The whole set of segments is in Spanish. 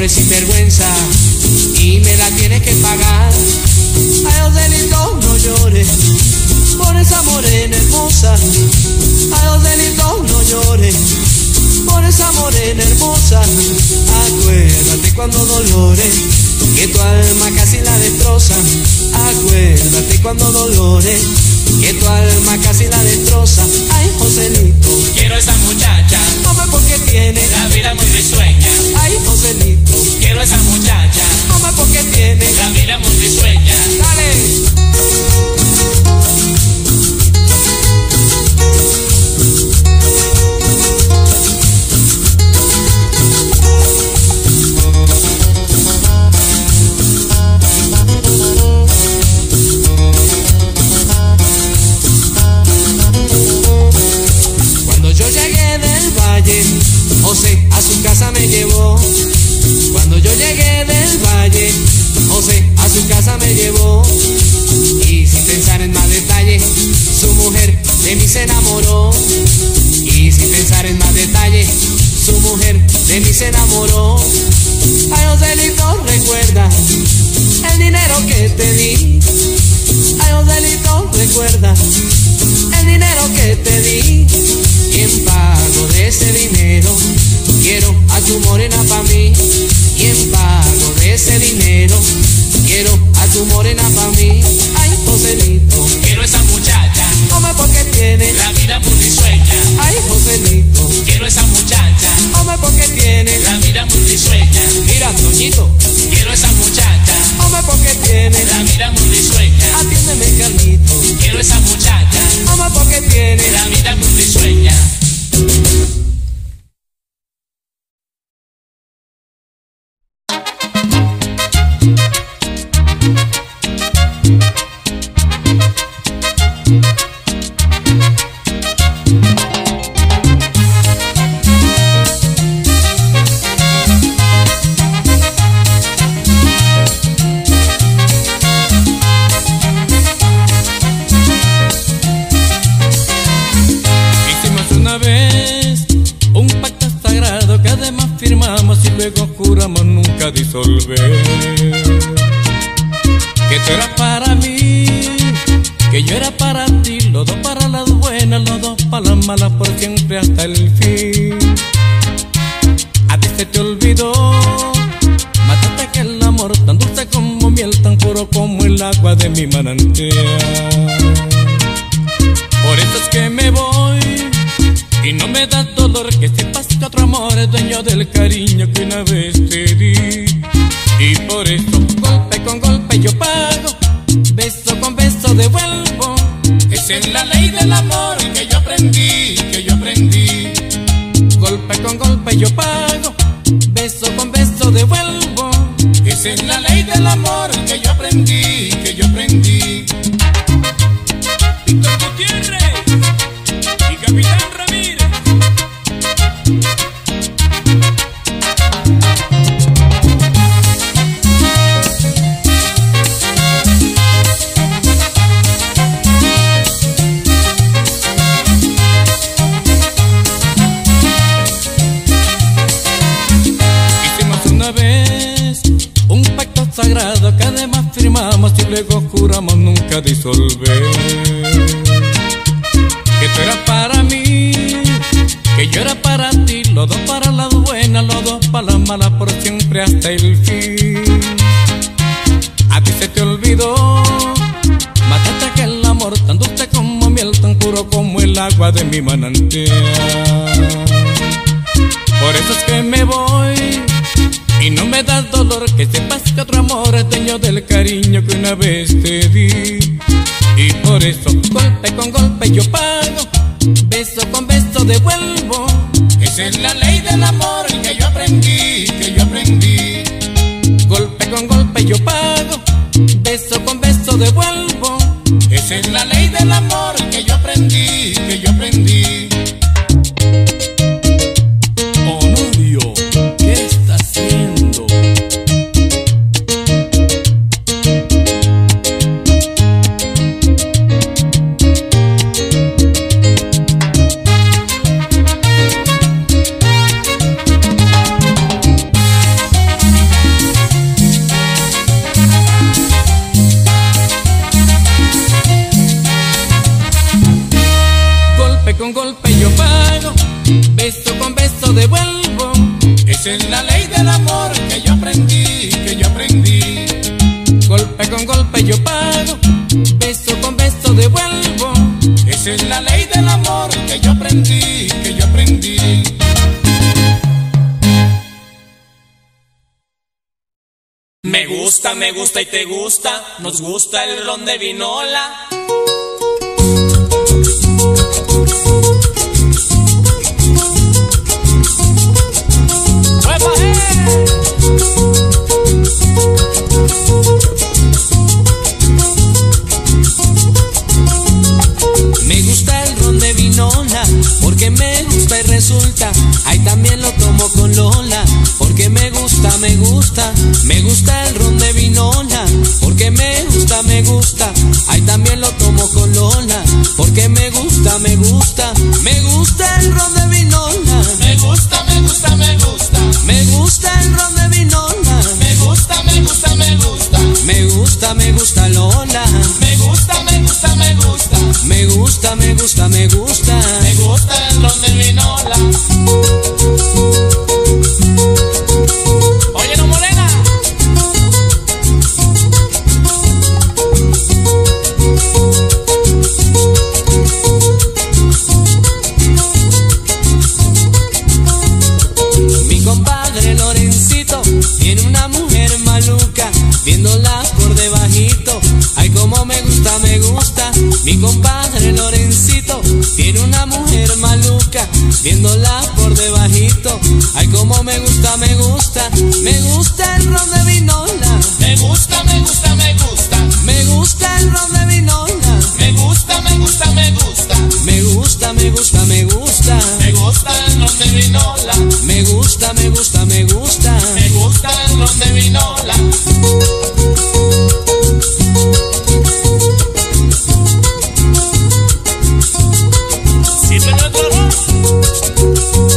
pobre sinvergüenza y me la tienes que pagar. Ay, Joselito, no llores por esa morena hermosa. Ay, Joselito, no llores por esa morena hermosa. Acuérdate cuando Dolores, que tu alma casi la destroza. Acuérdate cuando Dolores, que tu alma casi la destroza. Ay, Joselito, quiero esa muchacha, hombre, porque tiene la vida muy risueña. Ay, Joselito, quiero esa muchacha, hombre, porque tiene la vida muy risueña. Dale. José a su casa me llevó. Cuando yo llegué del valle, José a su casa me llevó. Y sin pensar en más detalle, su mujer de mí se enamoró. Y sin pensar en más detalle, su mujer de mí se enamoró. Ay, Joselito, recuerda el dinero que te di. Ay, Joselito, recuerda el dinero que te di. Y en pago de ese dinero quiero a tu morena pa' mí. Y en pago de ese dinero quiero a tu morena pa' mí. Ay, Joselito, quiero esa muchacha, hombre, porque tiene la vida muy risueña. Ay, Joselito, quiero esa muchacha, hombre, porque tiene la vida muy risueña. Mira, Toñito, quiero esa muchacha, hombre, porque tiene la vida muy risueña. Atiéndeme, Carlito, quiero esa muchacha, hombre, porque tiene la vida muy risueña. Luego juramos nunca disolver. Que tú eras para mí, que yo era para ti, los dos para las buenas, los dos para las malas, por siempre hasta el fin. A ti se te olvidó, mataste que el amor tan dulce como miel, tan puro como el agua de mi manantial. Por eso es que me voy y no me da dolor que sepas que otro amor es dueño del cariño que una vez te di. Y por eso golpe con golpe yo pago, beso con beso devuelvo. Esa es la ley del amor que yo aprendí, que yo aprendí. Golpe con golpe yo pago, beso con beso devuelvo. Esa es la ley del amor que yo aprendí, que yo aprendí. Víctor Gutiérrez y Capitán Ramírez. Hicimos una vez un pacto sagrado que además firmamos y luego juramos nunca disolver. Que tú eras para mí, que yo era para ti, los dos para las buenas, los dos para las malas, por siempre hasta el fin. A ti se te olvidó, mataste aquel amor tan dulce como miel, tan puro como el agua de mi manantial. Por eso es que me voy y no me da dolor que sepas que otro amor es dueño del cariño que una vez te di. Y por eso golpe con golpe yo pago, beso con beso devuelvo. Esa es la ley del amor que yo aprendí, que yo aprendí. Golpe con golpe yo pago, beso con beso devuelvo. Esa es la ley del amor que yo aprendí, que yo aprendí. Honorio, ¿qué está haciendo? gusta y te gusta, nos gusta el ron de vinola. Me gusta el ron de vinola, porque me gusta y resulta, ahí también lo tomo con Lola, porque me gusta, me gusta. Me gusta el ron de vinola, porque me gusta, me gusta, ahí también lo tomo con Lola, porque me gusta, me gusta. Me gusta el ron de vinola, Me gusta, me gusta, me gusta. me gusta el ron de vinola, Me gusta, me gusta, me gusta. me gusta, me gusta Lola, Me gusta, me gusta, me gusta. me gusta, me gusta, me gusta. Me gusta el ron de vinola. Oye, no morena. Mi compadre Lorencito tiene una mujer maluca, viéndola por debajito, ay como me gusta, me gusta. Mi compadre Lorencito tiene una mujer maluca, viéndola por debajito, ay como me gusta, me gusta. Me gusta el ron de vinola, Me gusta, me gusta, me gusta. me gusta el ron de vinola, Me gusta, me gusta, me gusta. me gusta, me gusta, me gusta. Me gusta el ron de vinola. Me gusta, me gusta, me gusta. Me gusta el ron de vinola. Sírveme otro ron.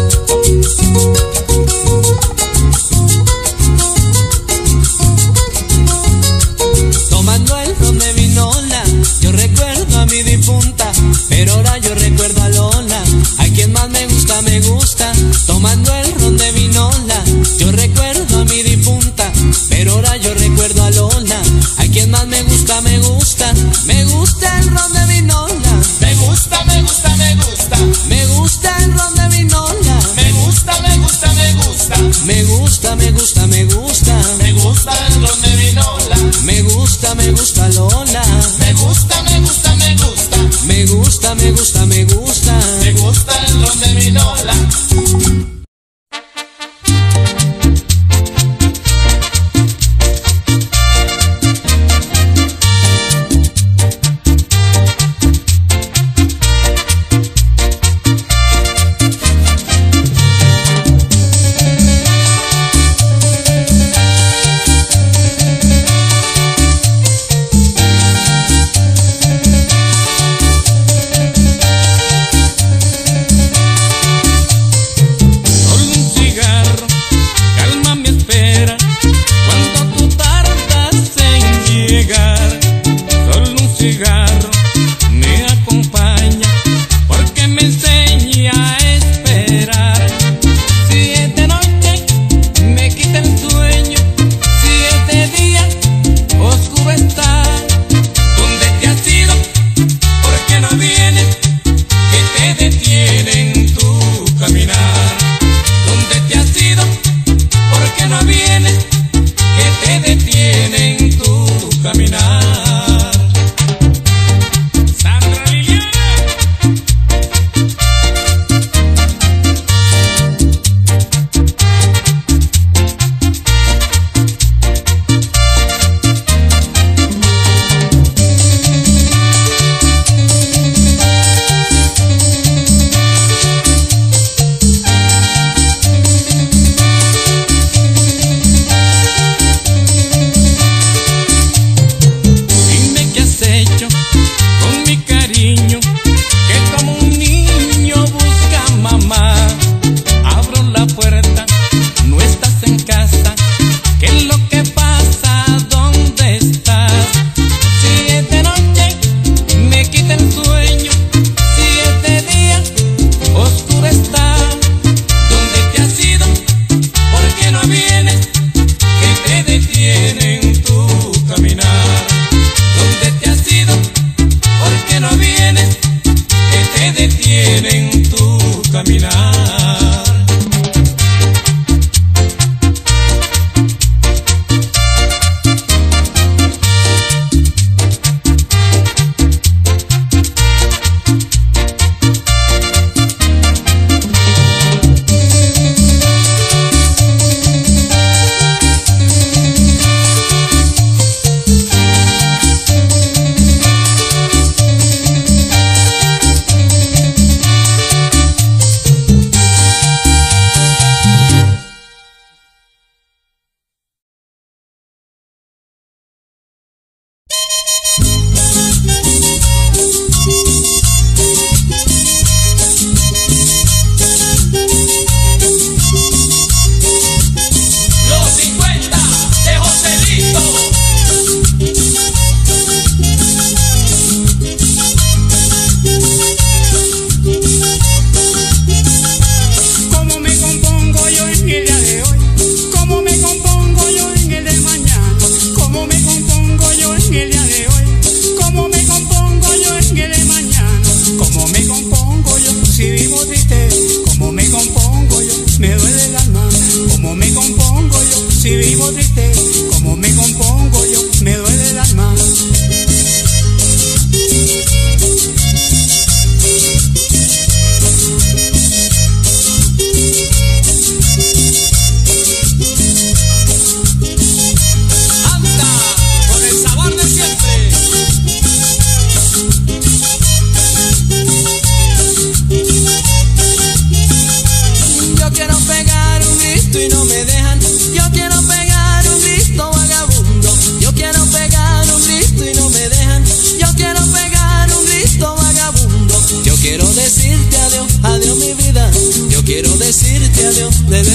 Tomando el ron de vinola, yo recuerdo a mi difunta, pero ahora yo recuerdo a Lola, ay quien más me gusta, me gusta. Tomando el ron de vinola, yo recuerdo a mi difunta, pero ahora yo recuerdo a Lola, ay quien más me gusta, me gusta. Me gusta el ron de vinola, Me gusta, me gusta, me gusta. me gusta el ron de vinola, Me gusta, me gusta, me gusta. me gusta, me gusta, me gusta. Me gusta el ron de vinola. Me gusta, me gusta Lola, Me gusta, me gusta, me gusta. me gusta, me gusta, me gusta. Me gusta el ron de vinola.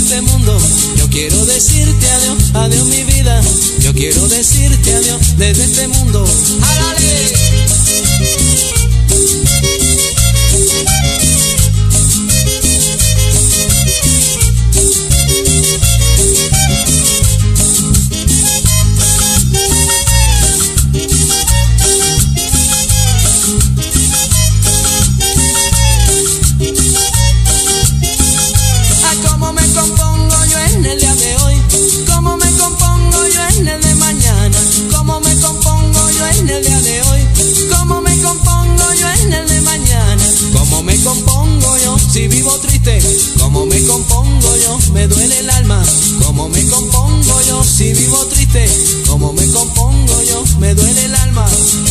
este mundo. Yo quiero decirte adiós, adiós mi vida. Yo quiero decirte adiós desde este mundo. ¡Álale! Si vivo triste, ¿cómo me compongo yo? Me duele el alma, ¿cómo me compongo yo? Si vivo triste, ¿cómo me compongo yo? Me duele el alma.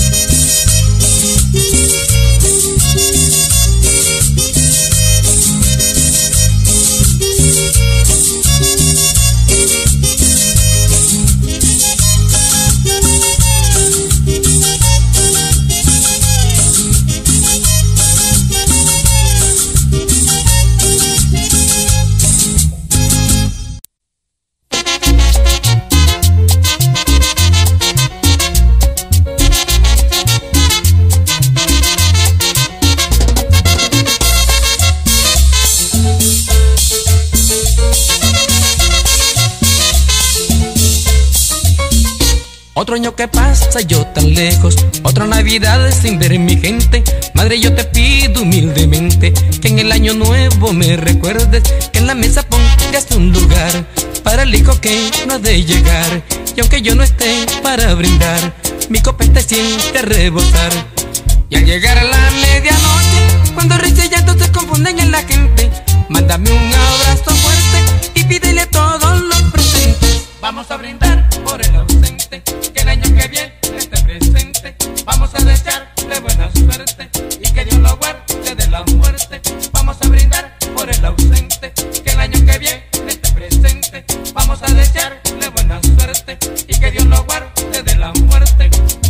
Otro año que pasa yo tan lejos, otra Navidad sin ver mi gente. Madre, yo te pido humildemente que en el año nuevo me recuerdes, que en la mesa pongas un lugar para el hijo que no ha de llegar. Y aunque yo no esté para brindar, mi copete siente a rebosar. Y al llegar a la medianoche, cuando risa y llanto se confunden en la gente, mándame un abrazo fuerte y pídele a todos los presentes. Vamos a brindar por el ausente, que el año que viene esté presente. Vamos a desearle buena suerte y que Dios lo guarde de la muerte. Vamos a brindar por el ausente, que el año que viene esté presente. Vamos a desearle buena suerte y que Dios lo guarde de la muerte.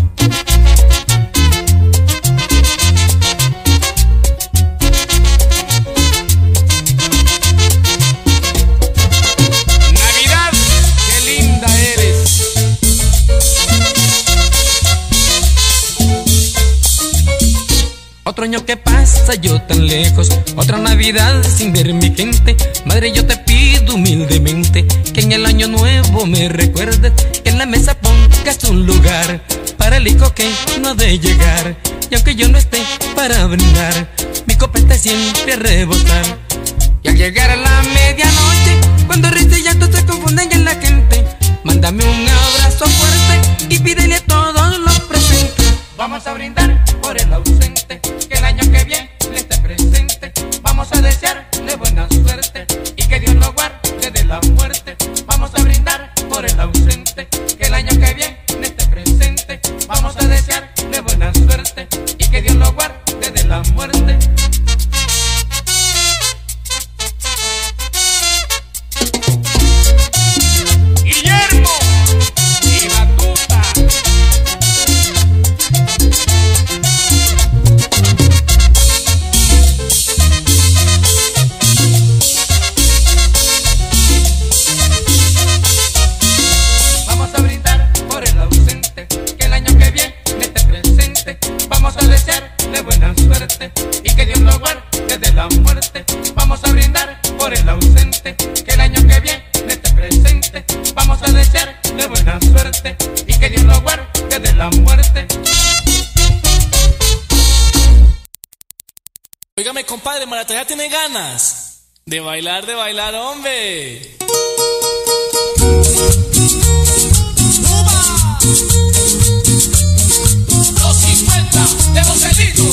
Otro año que pasa yo tan lejos, otra Navidad sin ver mi gente. Madre, yo te pido humildemente que en el año nuevo me recuerdes, que en la mesa pongas un lugar para el hijo que no ha de llegar. Y aunque yo no esté para brindar, mi copete siempre a rebosar. Y al llegar a la medianoche, cuando risa y llanto se confunden en la gente, mándame un abrazo fuerte y pídele a todos los presentes. Vamos a brindar por el ausente, que el año que viene le esté presente. Vamos a desearle buena suerte y que Dios lo guarde de la muerte. Vamos a brindar por el ausente, que el año que viene le esté presente. Vamos a desearle buena suerte y que Dios lo guarde de la muerte. Guillermo y Batuta. Buena suerte y que Dios lo guarde de la muerte. Vamos a brindar por el ausente, que el año que viene esté presente. Vamos a desearle buena suerte y que Dios lo guarde de la muerte. Óigame, compadre, Maratalla tiene ganas de bailar, hombre. Los 50 de Joselito.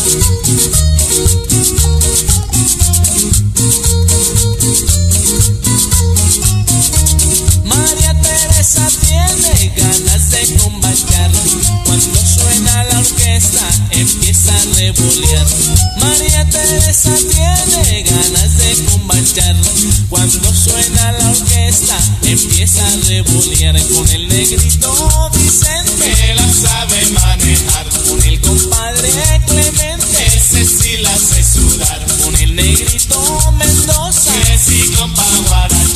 María Teresa tiene ganas de combatir. Cuando suena la orquesta empieza a revolear. María Teresa tiene ganas de combatir. Cuando suena la orquesta empieza a revolear. Con el negrito Vicente, que la sabe manejar. con el compadre Clemente, Ese sí la hace sudar. con el negrito Mendoza, Que sí, compa Guaracha.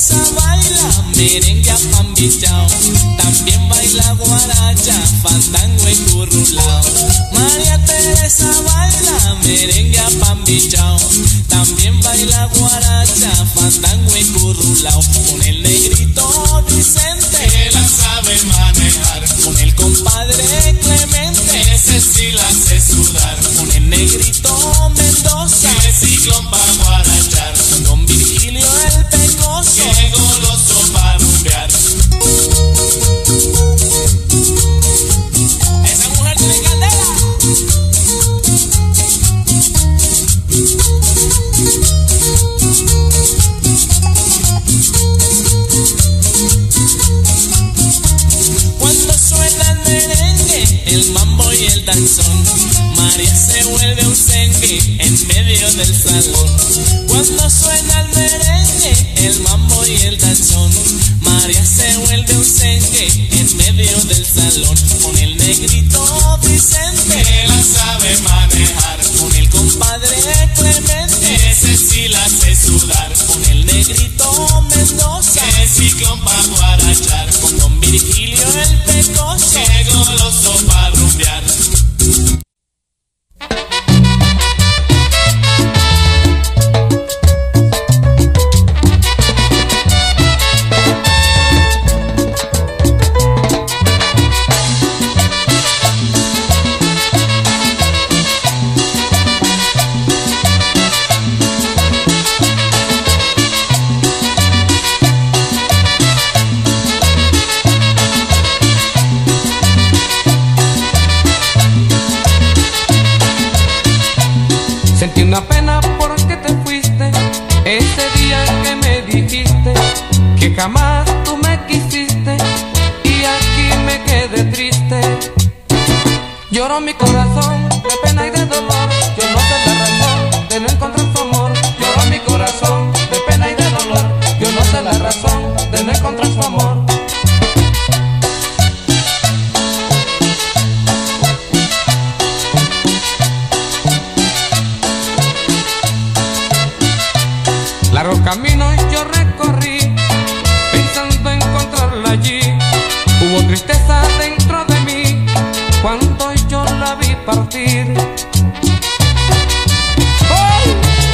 Teresa baila merengue apambichao, también baila guaracha, fandango y currulao. María Teresa baila merengue apambichao, también baila guaracha, fandango y currulao. Con el negrito Vicente, que la sabe manejar, con el compadre Clemente, ese sí la hace sudar, con el negrito Mendoza, que ciclón pa' guarachar, con don Virgilio el Pecoso, que goloso pa' rumbear. esa mujer tiene candela. Cuando suena el merengue, el mambo y el danzón, María se vuelve un zengue en medio del salón. Cuando suena el merengue, el mambo y el danzón, María se vuelve un zengue en medio del salón. Con el negrito Vicente, Que la sabe manejar, con el compadre Clemente, ese sí la hace sudar, con el negrito Mendoza, que ciclón pa' guarachar, con don Virgilio el Pecoso, que goloso pa' rumbear. Sentí una pena porque te fuiste, ese día que me dijiste que jamás tú me quisiste, y aquí me quedé triste. Lloró mi corazón de pena y de dolor, yo no sé la razón de no encontrar su amor. Lloró mi corazón de pena y de dolor, yo no sé la razón de no encontrar su amor. Largos caminos yo recorrí pensando encontrarla allí. Hubo tristeza dentro de mí cuando yo la vi partir. ¡Oh!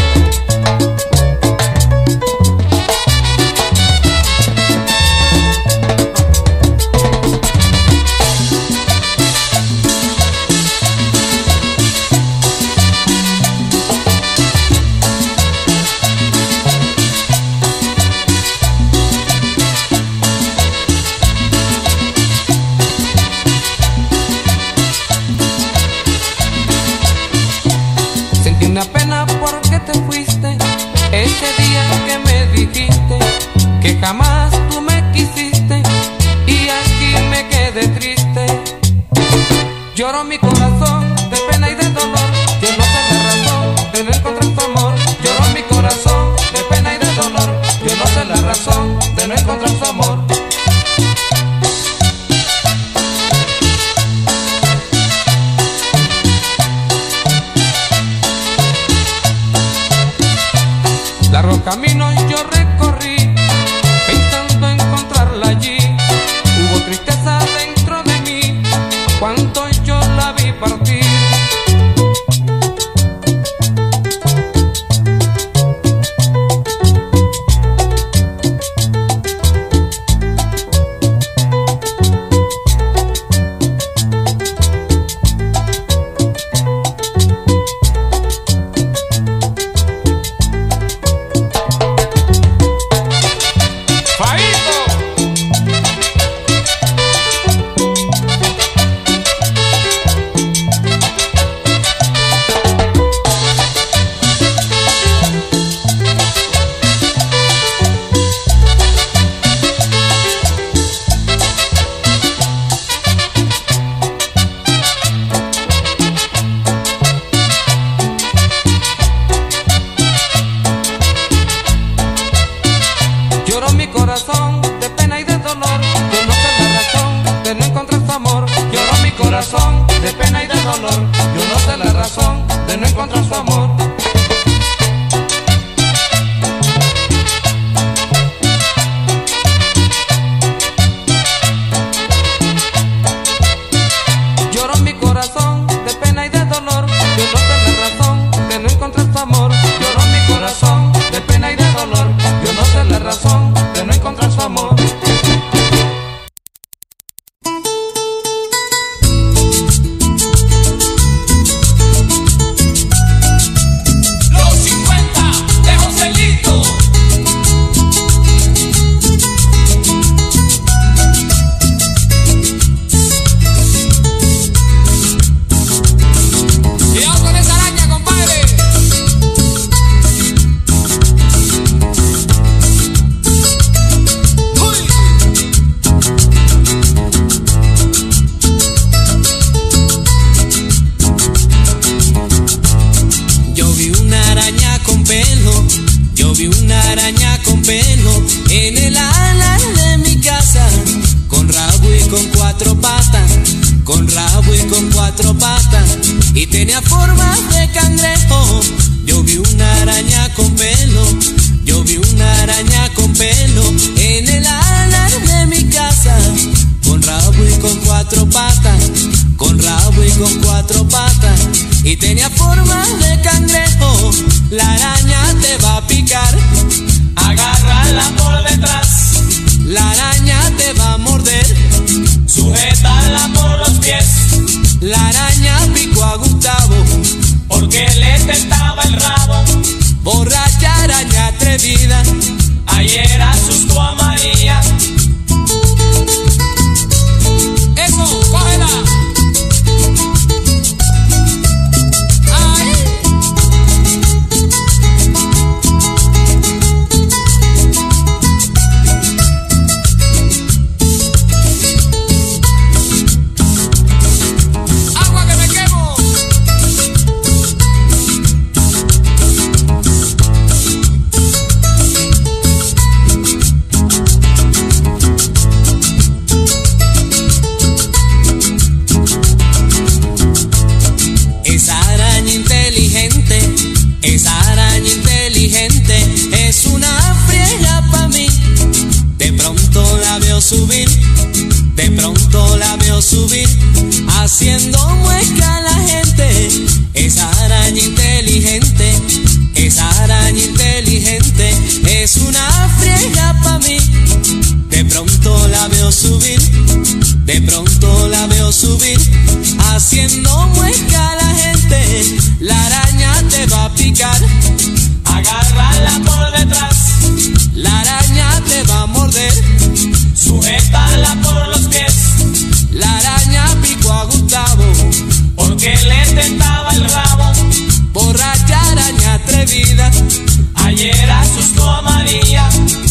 Sentí una pena porque te fuiste, ese día que me dijiste que jamás tú me quisiste, y aquí me quedé triste. Lloró mi corazón de pena y de dolor, yo no sé la razón de no encontrar tu amor. Lloró mi corazón de pena y de dolor, yo no sé la razón de no encontrar su amor. Largos caminos yo recorrí pensando encontrarla allí. Hubo tristeza dentro de mí cuando yo la vi partir. corazón de pena y de dolor. Yo no sé la razón de no encontrar su amor. Lloró mi corazón de pena y de dolor. Yo no sé la razón de no encontrar su amor. razón de no encontrar su amor. Y tenía forma de cangrejo. Yo vi una araña con pelo, yo vi una araña con pelo en el ala de mi casa, con rabo y con cuatro patas, con rabo y con cuatro patas. Y tenía forma de cangrejo. La araña te va a picar, Agárrala por detrás, la araña te va a morder, sujétala por los pies, la araña picó a Gustavo porque le tentaba el rabo. Borracha araña atrevida, Ayer asustó a María. eso, cógela. Ay. Agua que me quemo. Esa araña inteligente es una friega pa' mí. De pronto la veo subir, de pronto la veo subir, haciendo mueca a la gente. Esa araña inteligente es una friega pa' mí. De pronto la veo subir, de pronto la veo subir, haciendo mueca a la gente. La araña te va a picar, Agárrala por detrás, la araña te va a morder, sujétala por los pies, la araña picó a Gustavo porque le tentaba el rabo. borracha araña atrevida. Ayer asustó a María.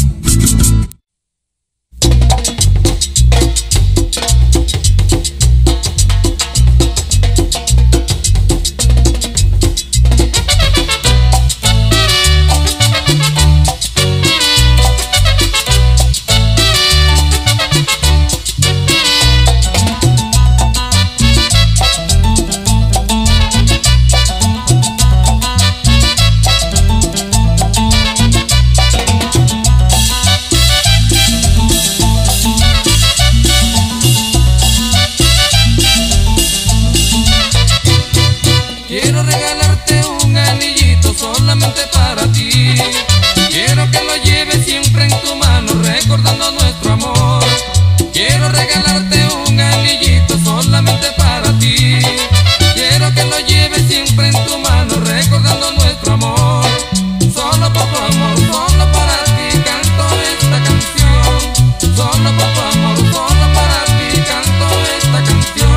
Quiero regalarte un anillito solamente para ti. Quiero que lo lleves siempre en tu mano recordando nuestro amor. Quiero regalarte un anillito solamente para ti. Quiero que lo lleves siempre en tu mano recordando nuestro amor. Solo por tu amor, solo para ti canto esta canción. Solo por tu amor, solo para ti canto esta canción.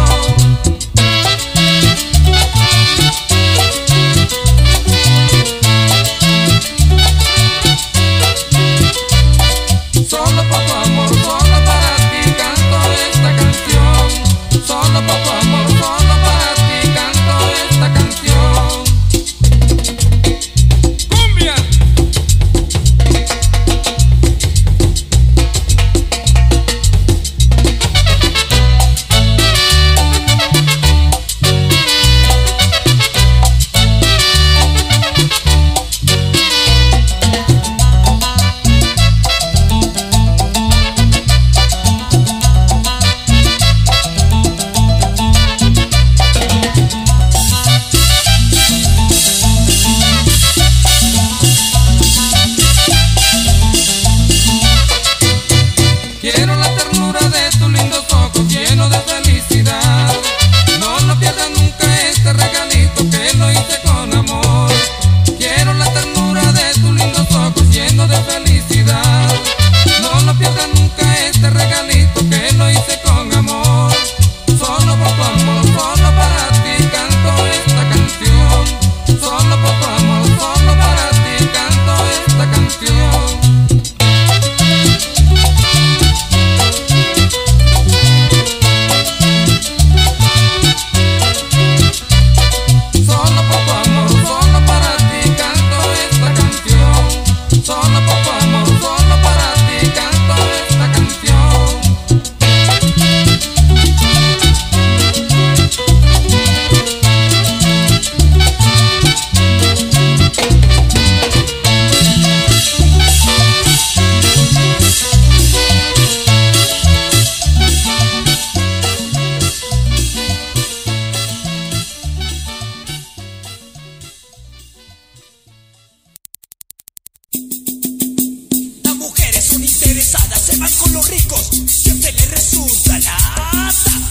se van con los ricos, siempre les resulta lata.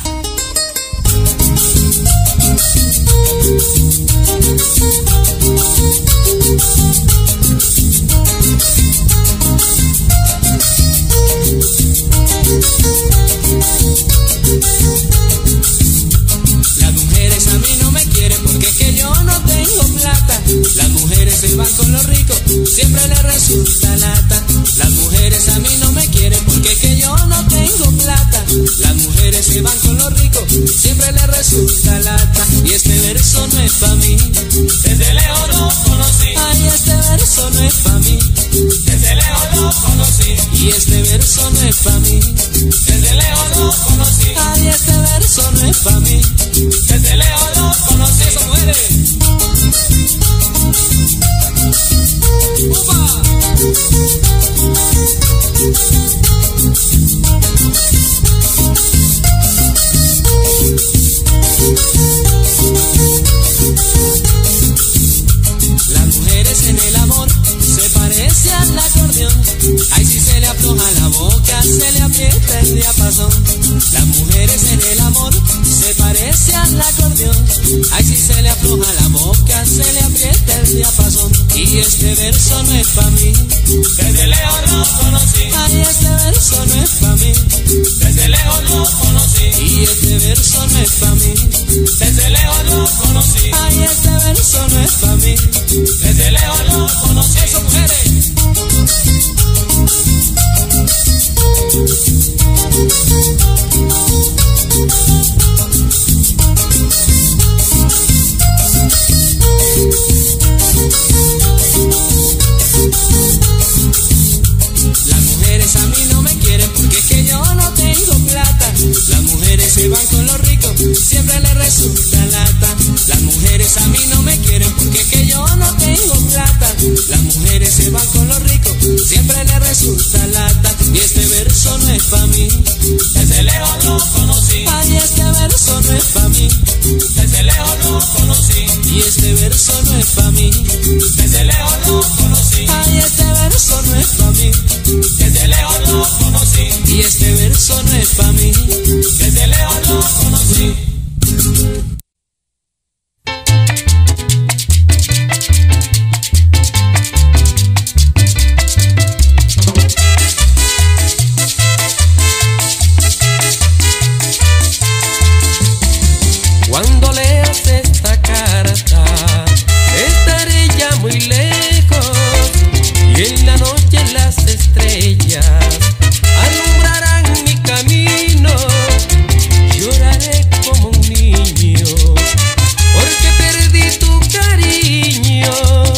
Las mujeres a mí no me quieren porque es que yo no tengo plata. Las mujeres se van con los ricos, siempre les resulta lata. Las mujeres a mí no me quieren porque es que yo no tengo plata. Las mujeres se van con los ricos, siempre les resulta lata. Y este verso no es pa' mí, Desde lejos lo conocí, ay, este verso no es pa' mí. desde lejos lo conocí, Y este verso no es pa' mí, desde lejos lo conocí, ay, este verso no es pa' mí. desde lejos lo conocí. Eso muere. ¡Upa! Las mujeres en el amor se parecen al acordeón. Ay, si se le afloja la boca, se le aprieta el diapasón. Las mujeres en el amor se parecen al acordeón. Ay, si se le afloja la boca, se le aprieta el diapasón. Y este verso no es pa' mí, Desde lejos lo conocí, ay, este verso no es pa' mí. desde lejos lo conocí, Y este verso no es pa' mí, desde lejos lo conocí, ay, este verso no es pa' mí. desde lejos lo conocí. Eso, mujeres. Las mujeres a mí no me quieren porque es que yo no tengo plata. Las mujeres se van con los ricos, siempre les resulta lata. Las mujeres a mí no me quieren porque es que yo no tengo plata. Las mujeres se van con los ricos, siempre les resulta lata. Y este verso no es pa' mí, Desde lejos lo conocí, ay, este verso no es pa' mí. desde lejos lo conocí, Y este verso no es pa' mí, desde lejos lo conocí, ay, este verso no es pa' mí. desde lejos lo conocí, Y este verso no es pa' mí. desde lejos lo conocí. Cuando leas esta carta, estaré ya muy lejos y en la noche las estrellas alumbrarán mi camino. Lloraré como un niño porque perdí tu cariño.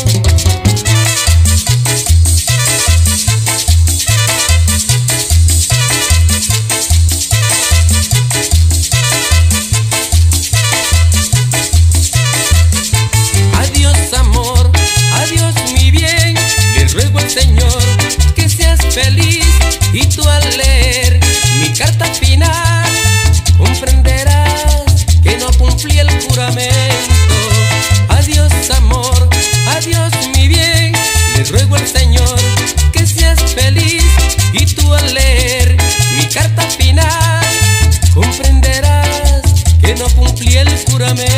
Adiós amor, adiós mi bien, le ruego al Señor que seas feliz y tú al leer mi carta final comprenderás que no cumplí el juramento. Adiós amor, adiós mi bien, le ruego al Señor que seas feliz y tú al leer mi carta final comprenderás que no cumplí el juramento.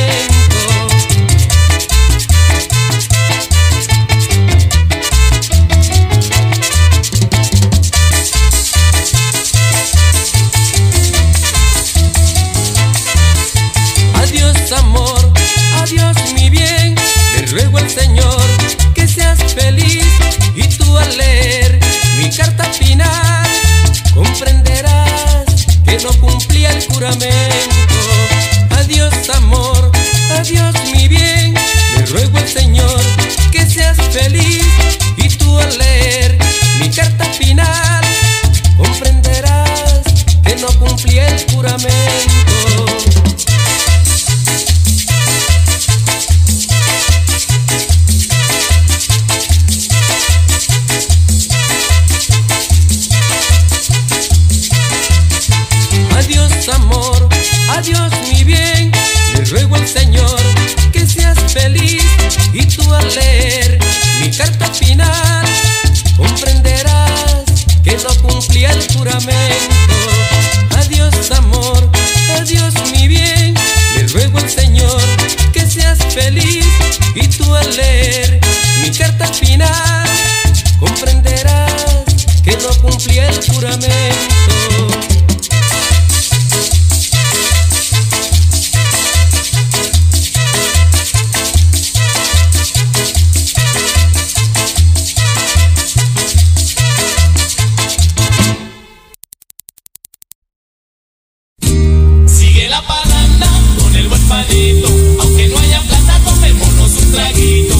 Adiós amor, adiós mi bien, le ruego al Señor que seas feliz y tú al leer mi carta final comprenderás que no cumplí el juramento. Adiós amor, adiós mi bien, le ruego al Señor que seas feliz y tú al leer mi carta final comprenderás que no cumplí el juramento. Adiós amor, adiós mi bien, le ruego al Señor que seas feliz y tú al leer mi carta final comprenderás que no cumplí cumplía el juramento. Adiós amor, adiós mi bien, le ruego al Señor que seas feliz. Y tú al leer mi carta final comprenderás que no cumplí el juramento. Sigue la parranda con el huerfanito, aunque no haya plata, tomémonos un traguito.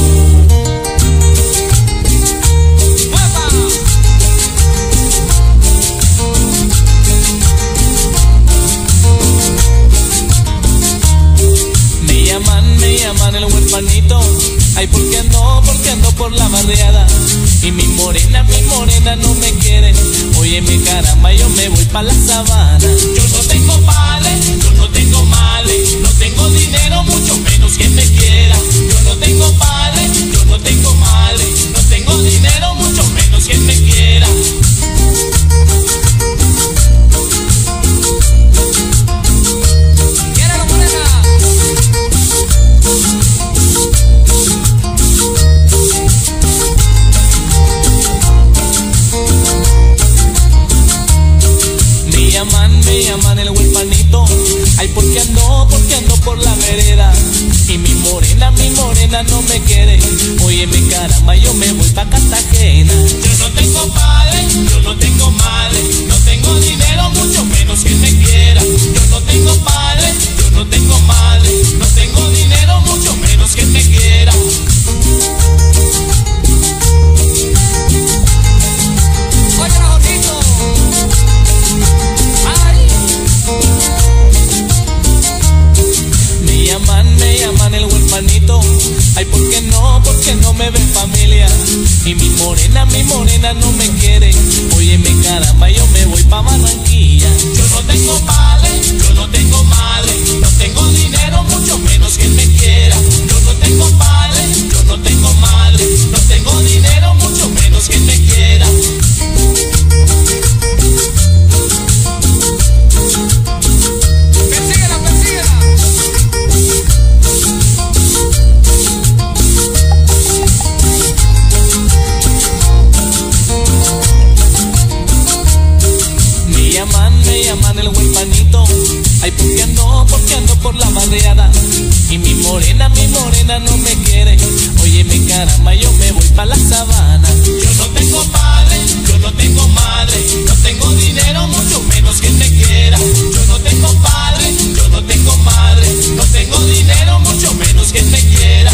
Me llaman el huerfanito. Ay, ¿por qué ando? Porque ando por la barriada. Y mi morena no me quiere. Óyeme caramba, yo me voy pa' la sabana. Yo no tengo padre, yo no tengo madre, no tengo dinero, mucho menos quien me quiera. Yo no tengo padre, yo no tengo madre, no tengo dinero, mucho menos quien me quiera. Me llaman el huerfanito. Ay, ¿por qué ando? Porque ando por la vereda. Y mi morena no me quiere. Óyeme caramba, yo me voy pa' Cartagena. Yo no tengo padre, yo no tengo madre, no tengo dinero, mucho menos quien me quiera. Yo no tengo padre, yo no tengo madre, no tengo dinero, mucho menos quien me quiera. Oye, Jorgito. Me llaman el huerfanito. Ay, ¿por qué no? Porque no me ven familia. Y mi morena no me quiere. Óyeme caramba, yo me voy pa' Barranquilla. Yo no tengo padre, yo no tengo madre, no tengo dinero, mucho menos quien me quiera. Yo no tengo padre, yo no tengo madre, no tengo dinero, mucho menos quien me quiera. Me llaman el huerfanito. Ay, ¿por qué ando? Porque ando por la barriada. Y mi morena no me quiere. Óyeme caramba, yo me voy pa' la sabana. Yo no tengo padre, yo no tengo madre, no tengo dinero, mucho menos quien me quiera. Yo no tengo padre, yo no tengo madre, no tengo dinero, mucho menos quien me quiera.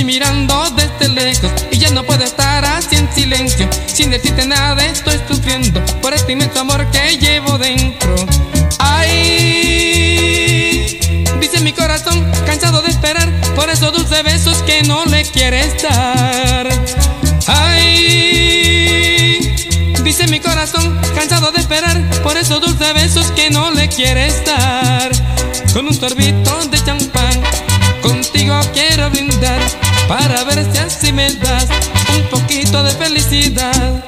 estoy mirando desde lejos y ya no puedo estar así en silencio. Sin decirte nada estoy sufriendo por este inmenso amor que llevo dentro. Ay, dice mi corazón, cansado de esperar por esos dulces besos que no le quieres dar. Ay, dice mi corazón, cansado de esperar por esos dulces besos que no le quieres dar. Con un sorbito de champán contigo quiero brindar para ver si así me das un poquito de felicidad.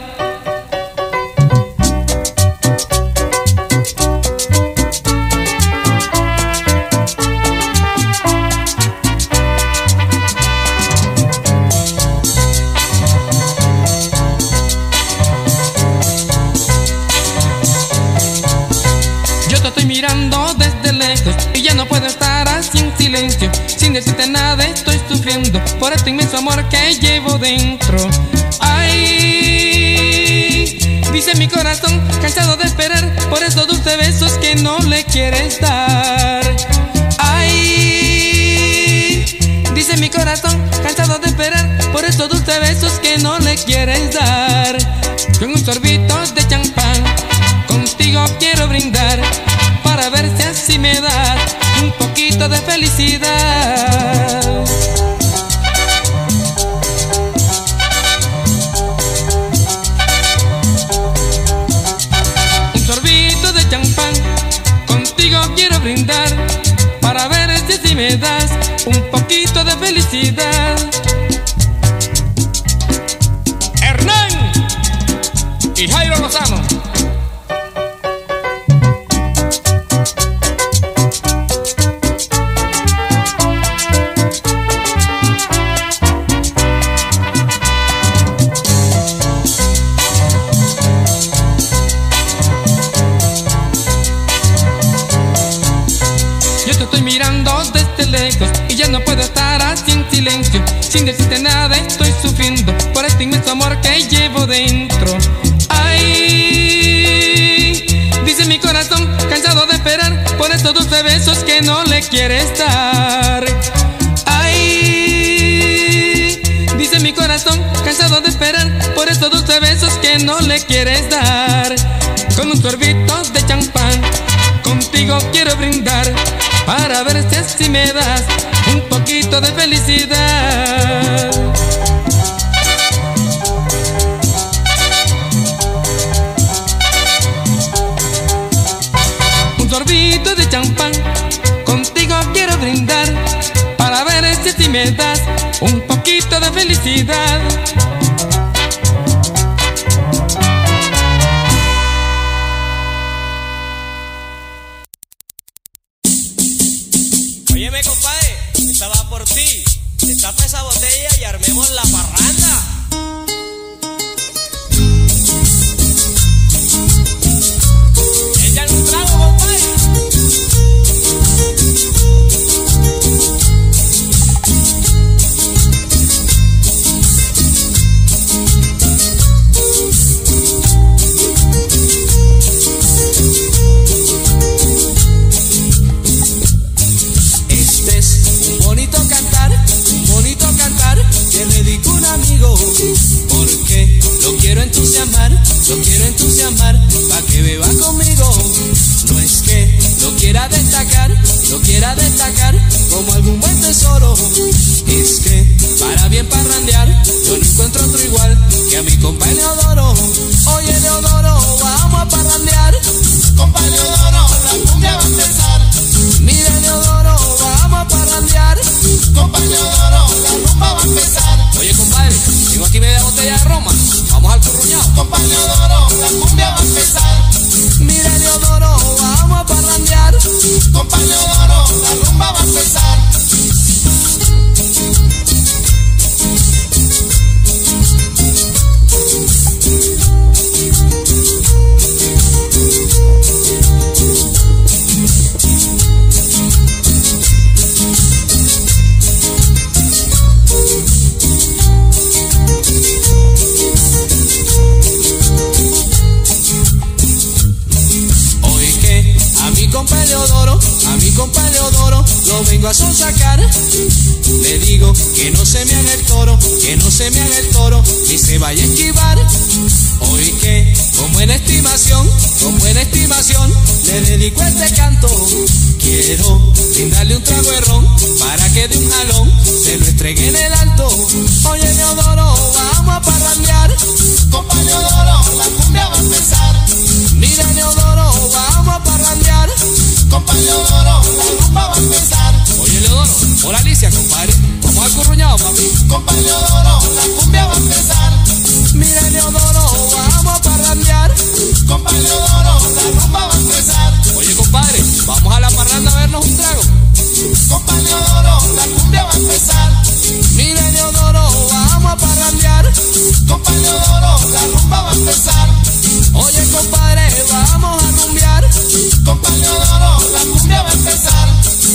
Yo te estoy mirando desde lejos y ya no puedo estar así en silencio. Sin decirte nada estoy sufriendo por este inmenso amor que llevo dentro. Ay, dice mi corazón, cansado de esperar por esos dulces besos que no le quieres dar. Ay, dice mi corazón, cansado de esperar por esos dulces besos que no le quieres dar. Con un sorbito de champán contigo quiero brindar para ver si así me das un poquito de felicidad. Un sorbito de champán contigo quiero brindar para ver si así me das un poquito de felicidad. Hernán y Jairo Lozano. Estoy mirando desde lejos y ya no puedo estar así en silencio. Sin decirte nada estoy sufriendo por este inmenso amor que llevo dentro. Ay, dice mi corazón, cansado de esperar por estos dulces besos que no le quieres dar. Ay, dice mi corazón, cansado de esperar por estos dulces besos que no le quieres dar. Con un sorbito de champán contigo quiero brindar para ver si así me das un poquito de felicidad. Un sorbito de champán contigo quiero brindar para ver si así me das un poquito de felicidad. Óyeme, compadre, esta va por ti. Destapa esa botella y armemos la parranda. Échale un trago, compadre. Que le dedico a un amigo, porque lo quiero entusiasmar, pa' que beba conmigo. No es que lo quiera destacar como algún buen tesoro. Es que para bien parrandear yo no encuentro otro igual que a mi compa Leodoro. Oye Leodoro, vamos a parrandear. Compa Leodoro, la cumbia va a empezar. Mira Leodoro, vamos a parrandear. Compa Leodoro, la rumba va a empezar. Oye compadre, tengo aquí media botella de Roma, vamos al curruñao. Compa Leodoro, la cumbia va a empezar. Mira Leodoro, vamos a parrandear. Compa Leodoro, la rumba va a empezar. A mi compa Leodoro lo vengo a sonsacar. le digo que no se me haga el toro, que no se me haga el toro, ni se vaya a esquivar. Hoy que, con buena estimación, le dedico este canto. Quiero brindarle un trago de ron para que de un jalón se lo estregue en el alto. Oye, Neodoro, vamos a parrandear. Compa Neodoro, la cumbia va a empezar. Mira, Neodoro, vamos a parrandear. Compa Neodoro, la rumba va a empezar. Oye, Neodoro, hola Alicia, compadre, vamos al curruñado, papi. Compa Neodoro, la cumbia va a empezar. Mira, Neodoro, vamos a parrandear. Compa Neodoro, la rumba va a empezar. Oye, compadre, vamos a la parranda a vernos un trago. Compa Neodoro, la cumbia va a empezar. Mira, Neodoro, vamos a parrandear. Compa Neodoro, la rumba va a empezar. Oye, compadre, vamos a rumbear. Compa Neodoro, la cumbia va a empezar.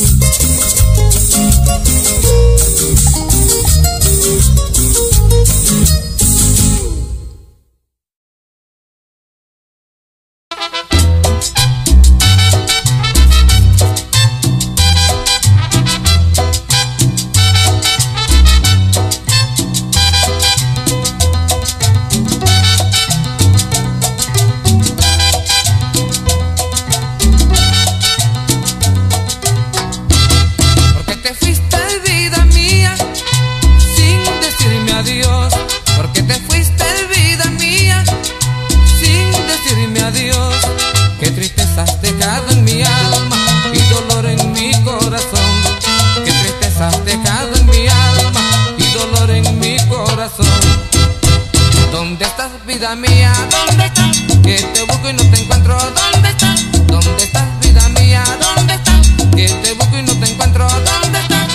Vida mía, ¿dónde estás? Que te busco y no te encuentro. ¿Dónde estás? ¿Dónde estás, vida mía? ¿Dónde estás? Que te busco y no te encuentro. ¿Dónde estás?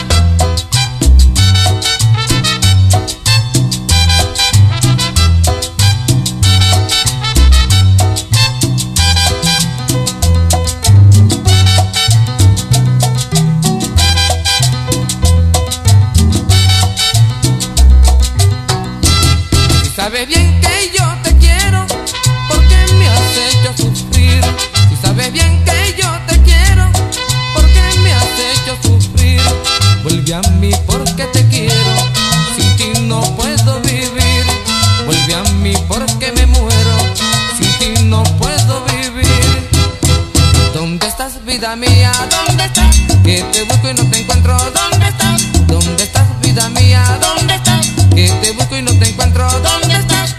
Si sabes bien que yo te quiero, ¿por qué me has hecho sufrir? Si sabes bien que yo te quiero, ¿por qué me has hecho sufrir? Vuelve a mí porque te quiero, sin ti no puedo vivir. Vuelve a mí porque me muero, sin ti no puedo vivir. ¿Dónde estás, vida mía? ¿Dónde estás? Que te busco y no te encuentro. ¿Dónde estás? ¿Dónde estás, vida mía? ¿Dónde estás? Que te busco y no te encuentro. ¿Dónde estás?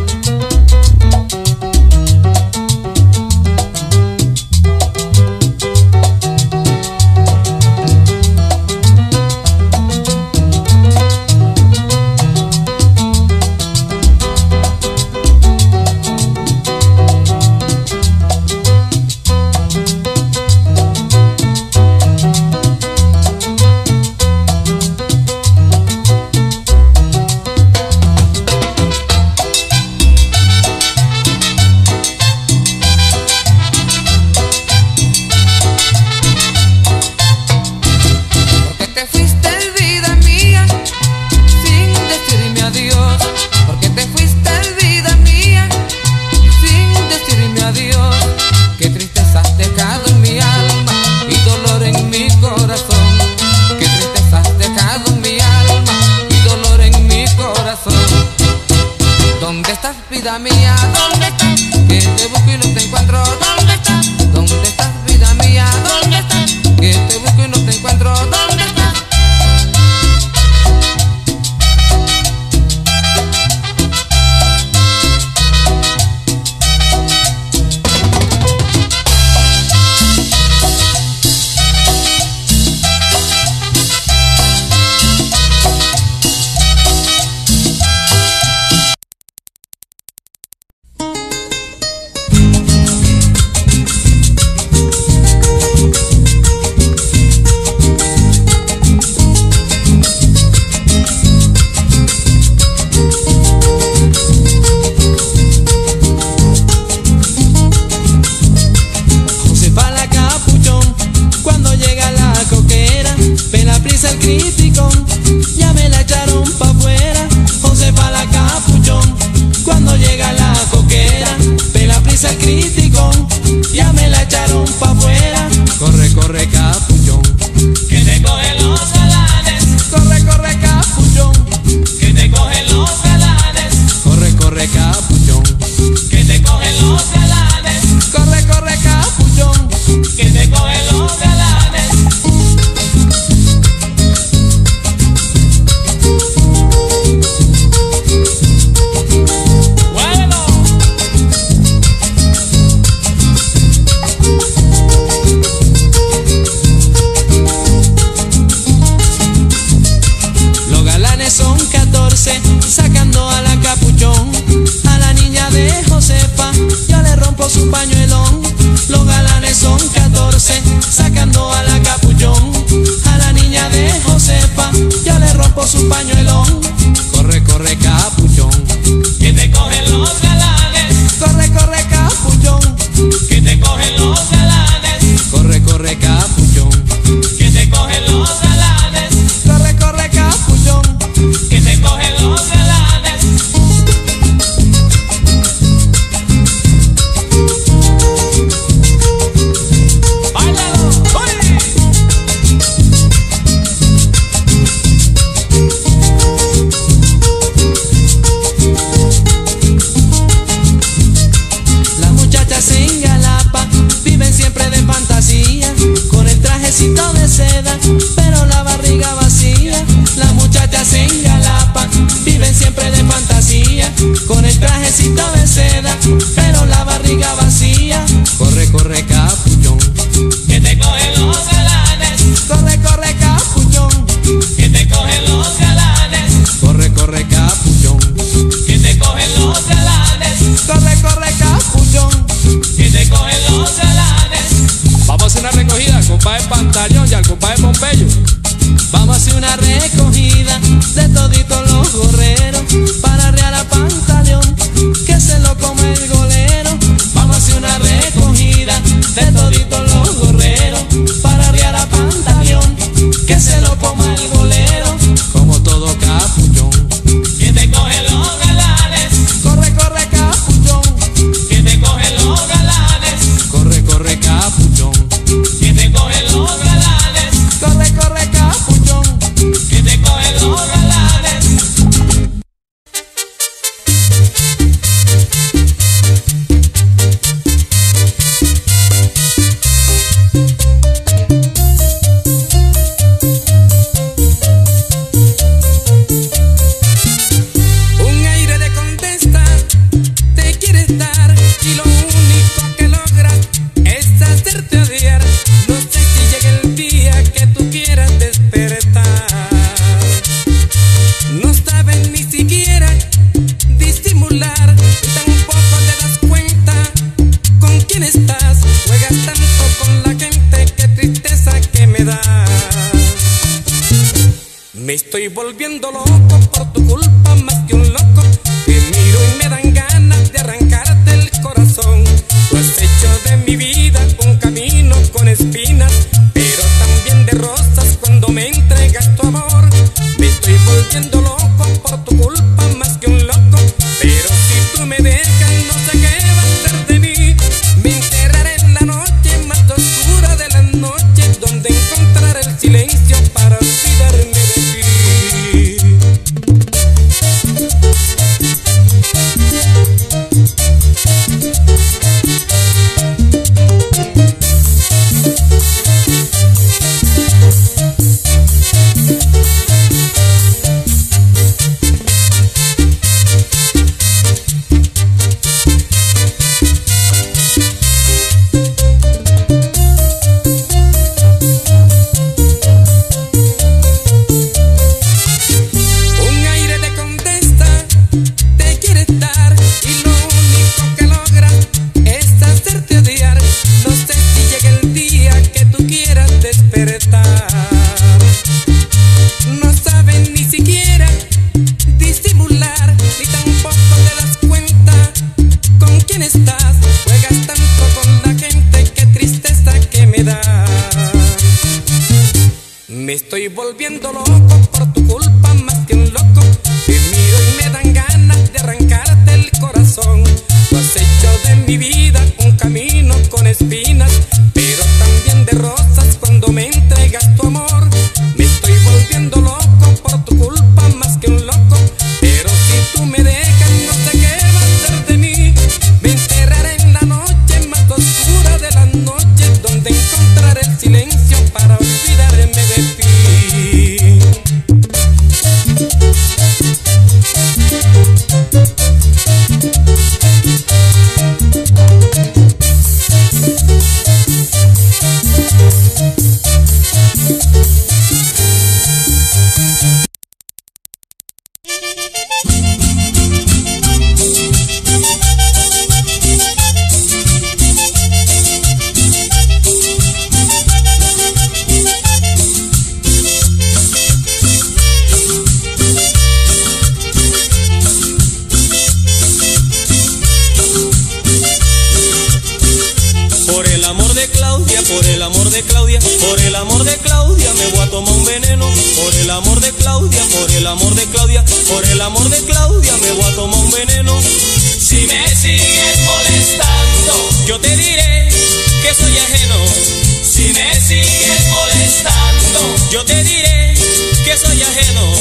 Vida mía, ¿dónde estás? Que te busco y no te encuentro. ¿Dónde estás? ¿Dónde estás, vida mía? ¿Dónde estás? Que te busco y no te encuentro. ¿Dónde estás? Corre, corre, capuchón, Que te coge los galanes. Corre, José, sacando a la Capullón. A la niña de Josefa, ya le rompo su pañuelón. Corre, corre, Capullón, que te cogen los galanes. corre, corre, Capullón, Que te cogen los galanes. corre, corre, Capullón, Que te cogen los galanes. corre, corre, Capullón. Que te cogen los galanes. ¡Báilalo! ¡Uy! Las muchachas en Galapa viven siempre de fantasía, con el trajecito de seda, pero la barriga vacía. Las muchachas en Galapa viven siempre de fantasía, con el trajecito de seda, pero la barriga vacía. Corre, corre, Capullón, Que te cogen los galanes. corre, corre, Capullón, Que te cogen los galanes. corre, corre, Capullón, Que te cogen los galanes. corre, corre, Capullón. Que te cogen los galanes. Vamos a hacer una recogida al compadre Pantaleón y al compadre Pompeyo. Vamos a hacer una recogida de toditos los gorreros para arrear a Pantaleón, que se lo come el golero. Vamos a hacer una recogida de toditos los gorreros para arrear a Pantaleón, que se lo coma el golero. Como todo Capullón, Que te cogen los galanes. corre, corre, Capullón, Que te cogen los galanes. corre, corre, Capullón, Que te cogen los galanes. corre, corre, Capullón. Que te cogen los galanes. Un aire de contesta te quieres dar y lo único que logras es hacerte odiar. No sé si llega el día que tú quieras despertar. No sabes ni siquiera disimular, tampoco te das cuenta con quién estás. Juegas tanto con la gente, qué tristeza que me da. Me estoy volviendo loco por tu culpa, más que un loco. Te miro y me dan ganas de arrancarte el corazón. Tú has hecho de mi vida un camino con espinas, pero también de rosas cuando me entregas tu amor. Me estoy volviendo loco por tu culpa, más que un loco. Pero si tú me dejas, no sé qué va a ser de mí. Me enterraré en la noche más oscura de la noche, donde encontraré el silencio para olvidarme de ti. Un aire de contesta te quieres dar y lo único que logras es hacerte odiar. No sé si llega el día que tú quieras despertar. No sabes ni siquiera disimular, ni tampoco te das cuenta con quién estás. Juegas tanto con la gente, qué tristeza que me da. Me estoy volviendo loco por tu culpa, más que un loco. Te miro y me dan ganas de arrancarte el corazón. Tú has hecho de mi vida un camino con espinas, pero también de rosas cuando me entregas tu amor. Me estoy volviendo loco por tu culpa, más que un loco. Pero si tú me dejas, no sé qué va a ser de mí. Me enterraré en la noche más oscura de la noche, donde encontraré el silencio para olvidarme de ti. veneno. Por el amor de Claudia, por el amor de Claudia, por el amor de Claudia me voy a tomar un veneno. Si me sigues molestando, yo te diré que soy ajeno. Si me sigues molestando, yo te diré que soy ajeno.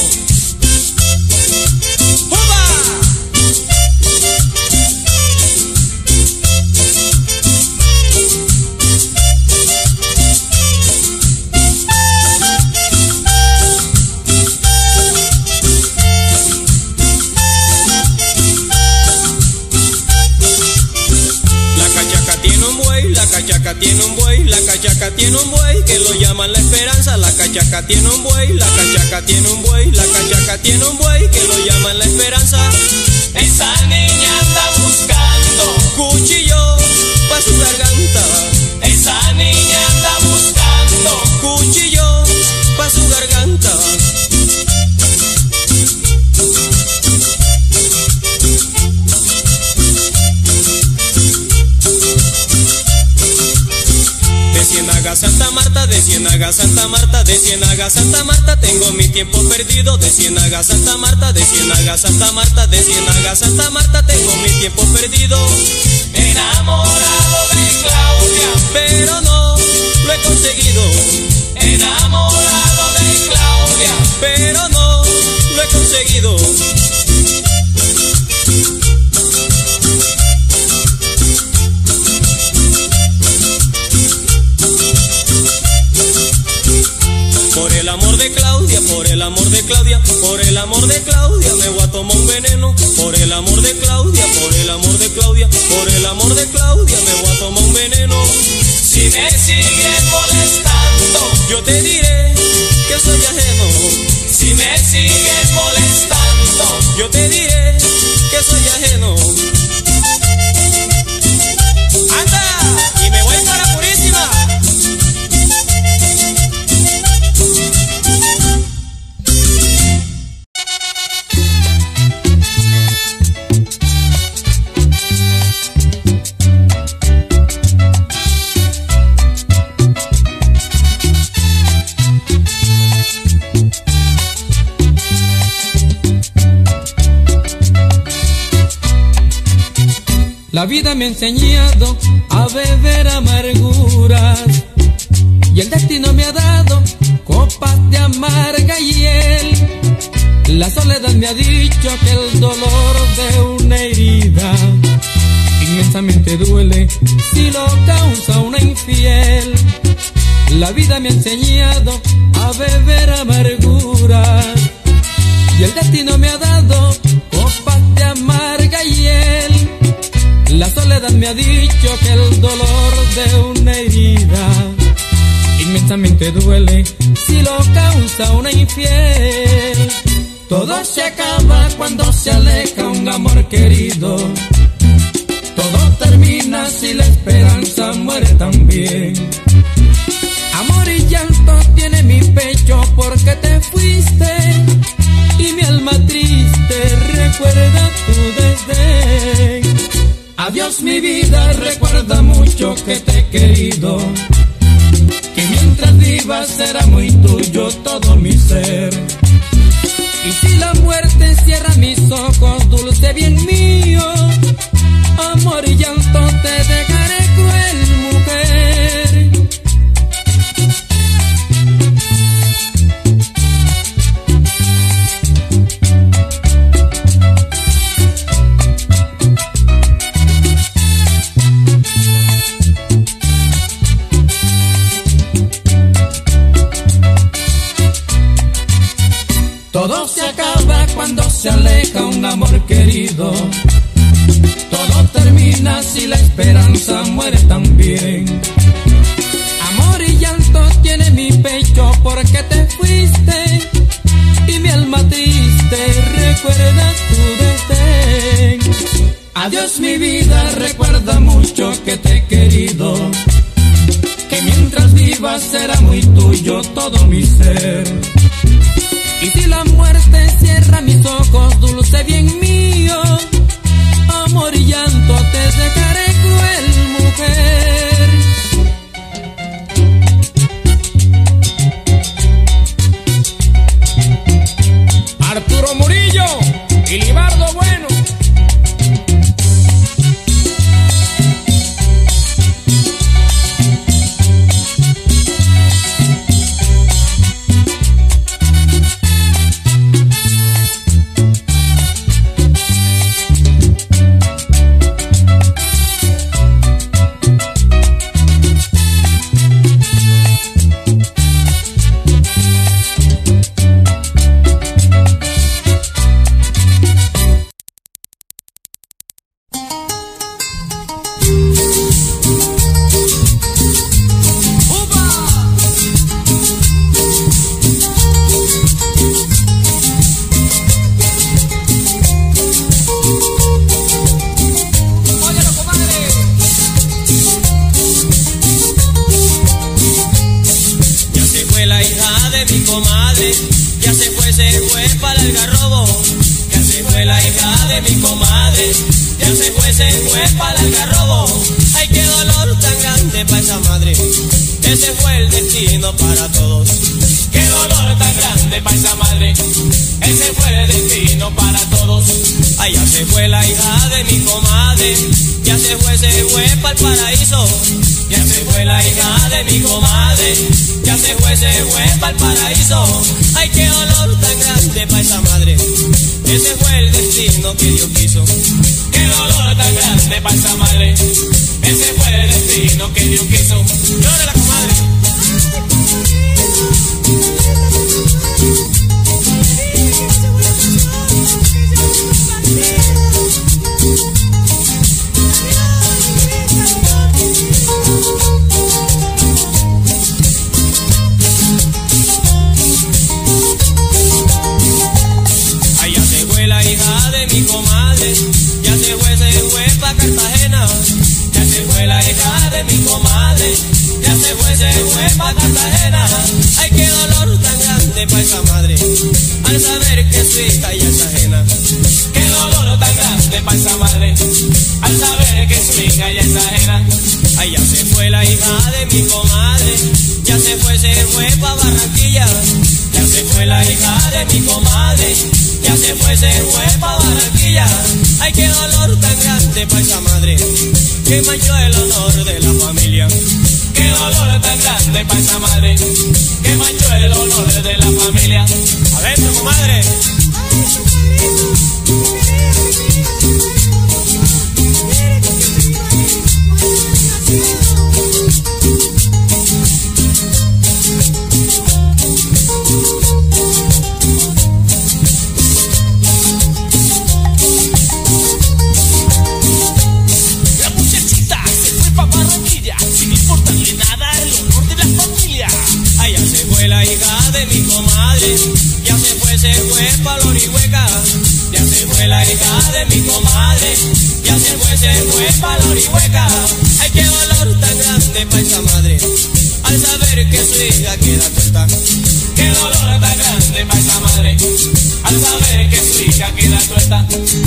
Tiene un buey, la cachaca tiene un buey que lo llaman la esperanza. La cachaca tiene un buey, la cachaca tiene un buey, la cachaca tiene un buey que lo llaman la esperanza. Esa niña anda buscando cuchillo pa' su garganta. Esa niña anda buscando cuchillo pa' su garganta. Santa Marta, de Ciénaga Santa Marta, de Ciénaga Santa Marta, tengo mi tiempo perdido. De Ciénaga Santa Marta, de Ciénaga Santa Marta, de Ciénaga Santa Marta, tengo mi tiempo perdido. Enamorado de Claudia, pero no lo he conseguido. Enamorado de Claudia, pero no lo he conseguido. Por el amor de Claudia, por el amor de Claudia, por el amor de Claudia me voy a tomar un veneno. Por el amor de Claudia, por el amor de Claudia, por el amor de Claudia me voy a tomar un veneno. Si me sigues molestando, yo te diré que soy ajeno. Si me sigues molestando, yo te diré que soy ajeno. ¡Anda! Y me voy para Purísima. La vida me ha enseñado a beber amarguras y el destino me ha dado copas de amarga hiel. La soledad me ha dicho que el dolor de una herida inmensamente duele si lo causa una infiel. La vida me ha enseñado a beber amarguras y el destino me ha dado copas de amarga hiel. La soledad me ha dicho que el dolor de una herida inmensamente duele si lo causa una infiel. Todo se acaba cuando se aleja un amor querido. Todo termina si la esperanza muere también. Amor y llanto tiene mi pecho porque te fuiste y mi alma triste recuerda tu desdén. Adiós mi vida, recuerda mucho que te he querido, que mientras vivas será muy tuyo todo mi ser. Y si la muerte cierra mis ojos, dulce bien mío, amor y llanto te dejaré cruel mujer. Todo se acaba cuando se aleja un amor querido. Todo termina si la esperanza muere también. Amor y llanto tiene mi pecho porque te fuiste y mi alma triste recuerda tu desdén. Adiós mi vida, recuerda mucho que te he querido, que mientras vivas será muy tuyo todo mi ser. Y si la muerte cierra mis ojos, dulce bien mío, amor y llanto te dejaré cruel mujer. ya se fue para el Algarrobo. Ya se fue la hija de mi comadre, ya se fue para el Algarrobo. Ay, qué dolor tan grande para esa madre, ese fue el destino para todos. Qué dolor tan grande para esa madre, ese fue el destino para todos. Ay, ya se fue la hija de mi comadre, ya se fue para el paraíso. Ya se fue la hija de mi comadre, ya se fue para el paraíso. Ay, qué dolor tan grande para esa madre, ese fue el destino que Dios quiso. Qué dolor tan grande para esa madre, ese fue el destino que Dios quiso. Llore la comadre. Ay, ya se fue la hija de mi comadre, ya se fue pa' Cartagena. Ya se fue la hija de mi comadre, ya se fue pa' Cartagena. Ay, qué dolor tan grande pa' esa madre, al saber que su hija ya es ajena. Qué dolor tan grande para esa madre, al saber que su hija ya es ajena. Ay, ya se fue la hija de mi comadre, ya se fue pa' Barranquilla. Ya se fue la hija de mi comadre, ya se fue pa' Barranquilla. Ay, qué dolor tan grande pa' esa madre, que manchó el honor de la familia. Qué dolor tan grande para esa madre, que manchó el honor de la familia. A ver, tu comadre. La muchachita se fue pa' Barranquilla, sin importarle nada el honor de la familia. Ay, ya se fue la hija de mi comadre, ya se fue pa' la Orihueca. Ya se fue la hija de mi comadre, ya se fue pa' la Orihueca. Ay, qué dolor tan grande pa' esa madre, al saber que su hija queda tuerta. Qué dolor tan grande para esa madre, al saber que su hija queda tuerta.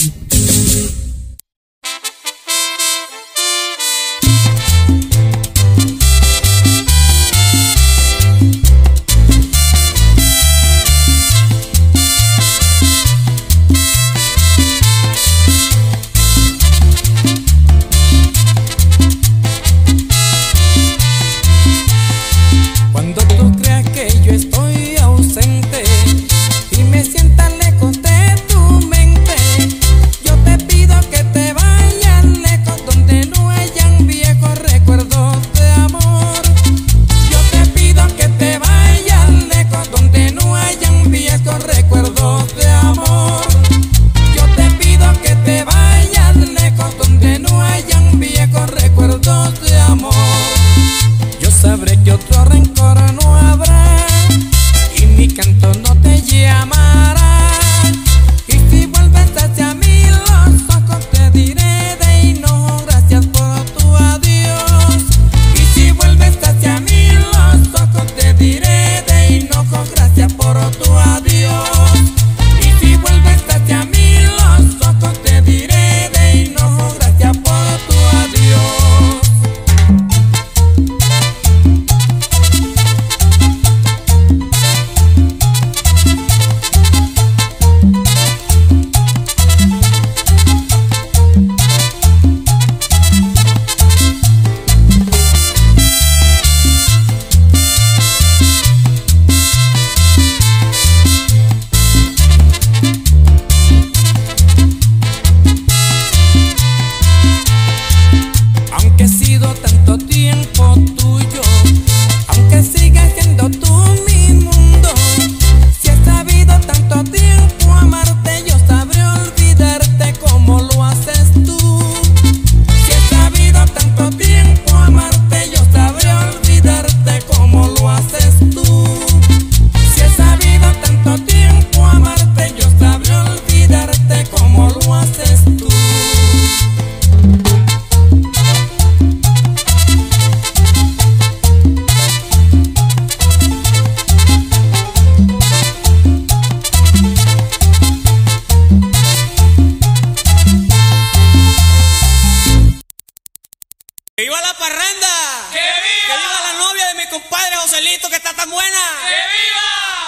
Cuando tú creas que yo estoy ausente y me sientas lejos de tu mente, yo te pido que te vayas lejos donde no hayan viejos recuerdos de amor. Yo te pido que te vayas lejos donde no hayan viejos recuerdos de amor. Yo te pido que te vayas lejos donde no hayan viejos recuerdos de amor. Yo sabré que otro rencor no habrá y mi canto no te llamará. Y si vuelves hacia mí los ojos te diré de hinojo gracias por tu adiós. Y si vuelves hacia mí los ojos te diré de hinojo gracias por tu adiós. Y si vuelves hacia mí los ojos te diré de hinojo gracias por tu adiós. parranda! ¡Que viva! ¡Que viva la novia de mi compadre Joselito, que está tan buena! ¡Que viva!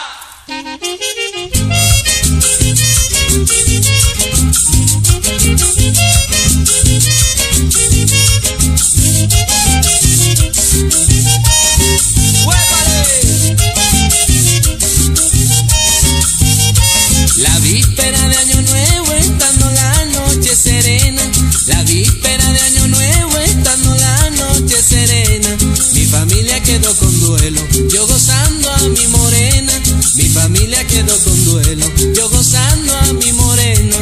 La víspera de Año Nuevo, estando la noche serena. La víspera de Año Nuevo, estando la noche serena. Mi familia quedó con duelo, yo gozando a mi morena. Mi familia quedó con duelo, yo gozando a mi morena.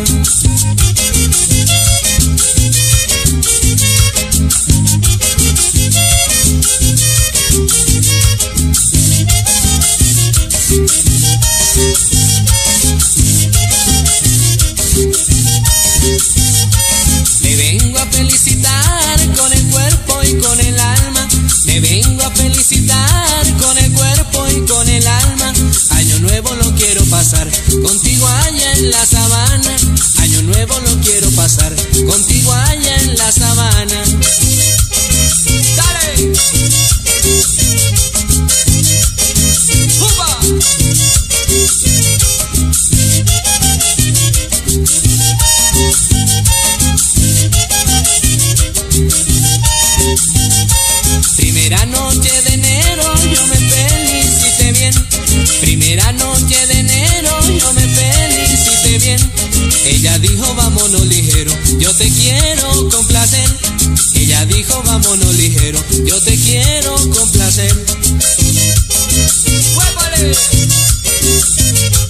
Me vengo a felicitar con el cuerpo y con el alma. Me vengo a felicitar con el cuerpo y con el alma. Año nuevo lo quiero pasar contigo allá en la sabana. Año nuevo lo quiero pasar contigo allá en la sabana. ¡Dale! ¡Upa! Primera noche de enero yo me felicité bien. Primera noche de enero yo me felicité bien. Ella dijo vámonos ligero, yo te quiero complacer. Ella dijo vámonos ligero, yo te quiero complacer. ¡Huépale!